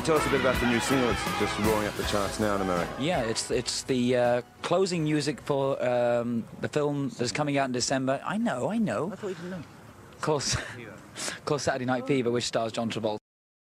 tell us a bit about the new single that's just rolling up the charts now in America? Yeah, it's the closing music for the film that's coming out in December. I know. I thought you didn't know. Of course, Saturday Night Fever, which stars John Travolta.